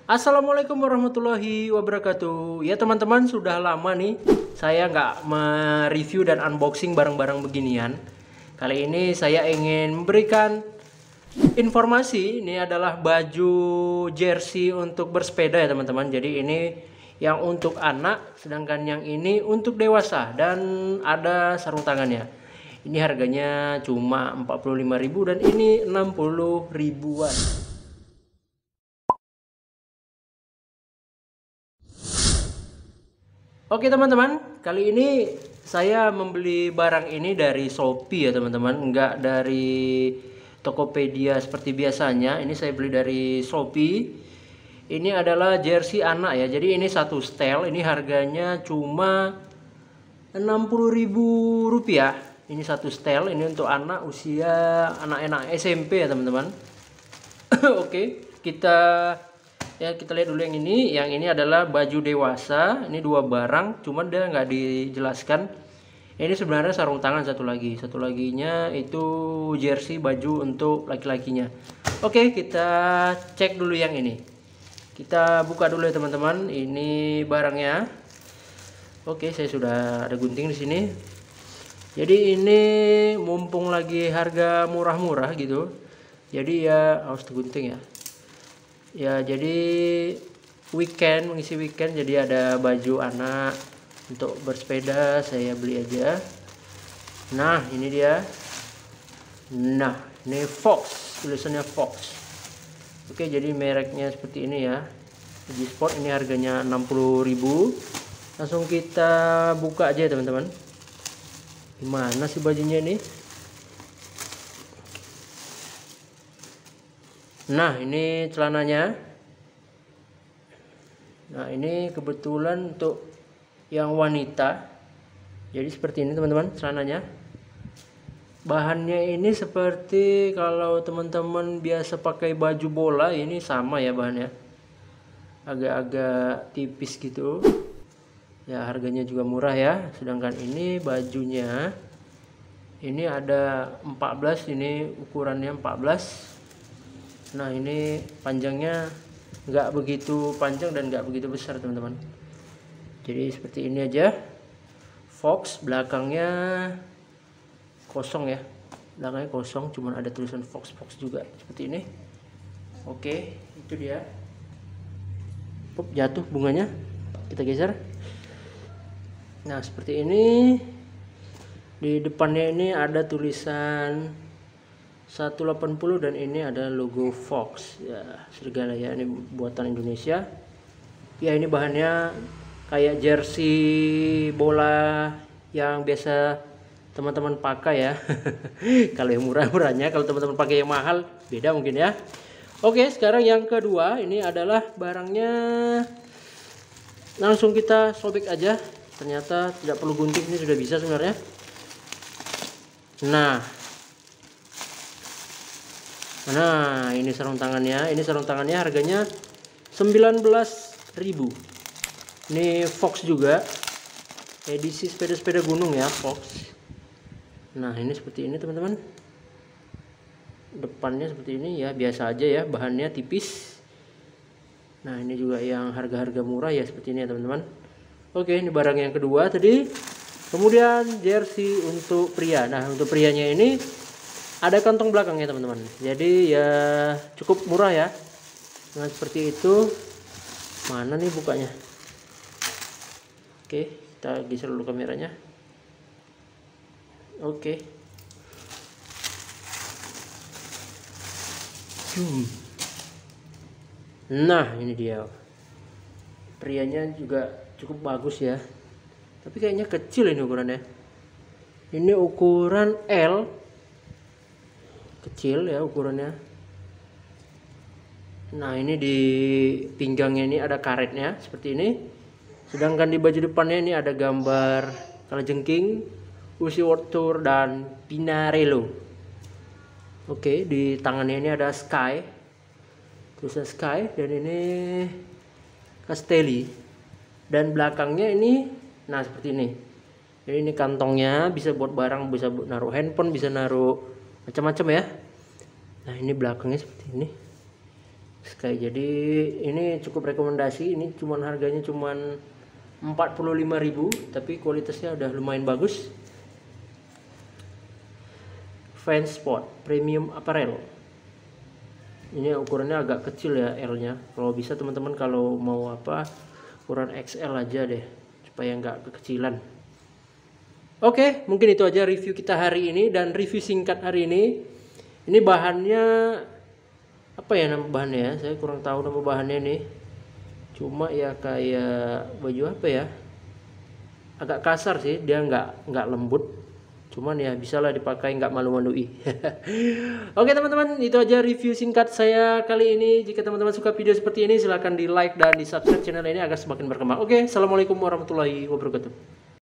Assalamualaikum warahmatullahi wabarakatuh. Ya teman-teman, sudah lama nih saya nggak mereview dan unboxing barang-barang beginian. Kali ini saya ingin memberikan informasi. Ini adalah baju jersey untuk bersepeda ya teman-teman. Jadi ini yang untuk anak, sedangkan yang ini untuk dewasa dan ada sarung tangannya. Ini harganya cuma 45.000 dan ini 60 ribuan. Oke teman-teman, kali ini saya membeli barang ini dari Shopee ya teman-teman, enggak dari Tokopedia seperti biasanya. Ini saya beli dari Shopee. Ini adalah jersey anak ya. Jadi ini satu setel, ini harganya cuma 60.000 rupiah. Ini satu setel, ini untuk anak usia anak-anak SMP ya teman-teman. Oke, kita lihat dulu yang ini. Yang ini adalah baju dewasa. Ini dua barang, cuman dia nggak dijelaskan. Ini sebenarnya sarung tangan satu laginya itu jersey baju untuk laki-lakinya. Oke, kita cek dulu yang ini. Kita buka dulu ya teman-teman. Ini barangnya. Oke, saya sudah ada gunting di sini. Jadi ini mumpung lagi harga murah-murah gitu. Jadi ya harus digunting ya. Ya, jadi mengisi weekend, jadi ada baju anak untuk bersepeda, saya beli aja. Nah, ini dia. Nah, ini Fox, tulisannya Fox. Oke, jadi mereknya seperti ini ya. Sport ini harganya 60.000. Langsung kita buka aja teman-teman. Gimana sih bajunya ini? Nah, ini celananya. Nah, ini kebetulan untuk yang wanita. Jadi seperti ini teman-teman celananya. Bahannya ini seperti kalau teman-teman biasa pakai baju bola, ini sama ya bahannya. Agak-agak tipis gitu. Ya, harganya juga murah ya. Sedangkan ini bajunya ini ada 14, ini ukurannya 14. Nah, ini panjangnya nggak begitu panjang dan nggak begitu besar teman-teman. Jadi seperti ini aja. Fox, belakangnya kosong ya. Belakangnya kosong, cuman ada tulisan Fox juga seperti ini. Oke, itu dia. Jatuh bunganya. Kita geser. Nah, seperti ini. Di depannya ini ada tulisan 180 dan ini ada logo Fox ya, serigala ya, ini buatan Indonesia ya. Ini bahannya kayak jersey bola yang biasa teman-teman pakai ya. Kalau yang murah-murahnya, kalau teman-teman pakai yang mahal beda mungkin ya. Oke, sekarang yang kedua, ini adalah barangnya. Langsung kita sobek aja, ternyata tidak perlu gunting, ini sudah bisa sebenarnya. Nah, ini sarung tangannya. Ini sarung tangannya harganya 19.000. Ini Fox juga. Edisi sepeda-sepeda gunung ya, Fox. Nah, ini seperti ini teman-teman. Depannya seperti ini ya, biasa aja ya, bahannya tipis. Nah, ini juga yang harga-harga murah ya, seperti ini ya teman-teman. Oke, ini barang yang kedua tadi. Kemudian jersey untuk pria. Nah, untuk prianya ini ada kantong belakangnya teman-teman. Jadi ya cukup murah ya. Nah, seperti itu. Mana nih bukanya? Oke, kita geser dulu kameranya. Oke. Nah, ini dia. Prianya juga cukup bagus ya. Tapi kayaknya kecil ini ukurannya. Ini ukuran L. Kecil ya ukurannya. Nah, ini di pinggangnya ini ada karetnya seperti ini. Sedangkan di baju depannya ini ada gambar kalajengking, Uzi World Tour dan Pinarello. Oke, di tangannya ini ada Sky, tulisan Sky, dan ini Castelli. Dan belakangnya ini, nah seperti ini. Jadi ini kantongnya bisa buat barang, bisa naruh handphone, bisa naruh macam-macam ya. Nah, ini belakangnya seperti ini. Sky. Jadi ini cukup rekomendasi. Ini cuman harganya cuman 45.000, tapi kualitasnya udah lumayan bagus. Fans Sport Premium Apparel. Ini ukurannya agak kecil ya, L-nya. Kalau bisa teman-teman kalau mau apa, ukuran XL aja deh, supaya nggak kekecilan. Oke, mungkin itu aja review kita hari ini dan review singkat hari ini. Ini bahannya apa ya nama bahannya ya? Saya kurang tahu nama bahannya nih. Cuma ya kayak baju apa ya? Agak kasar sih, dia nggak lembut. Cuman ya bisalah dipakai, nggak malu-malui. Oke teman-teman, itu aja review singkat saya kali ini. Jika teman-teman suka video seperti ini, silahkan di like dan di subscribe channel ini agar semakin berkembang. Oke, assalamualaikum warahmatullahi wabarakatuh.